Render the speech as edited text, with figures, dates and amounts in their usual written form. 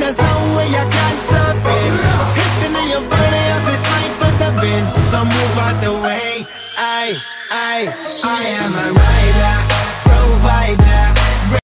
the zone where you can't stop it. Hitting in your body, I feel strength with the bend. So move out the way. I am a rider, provider.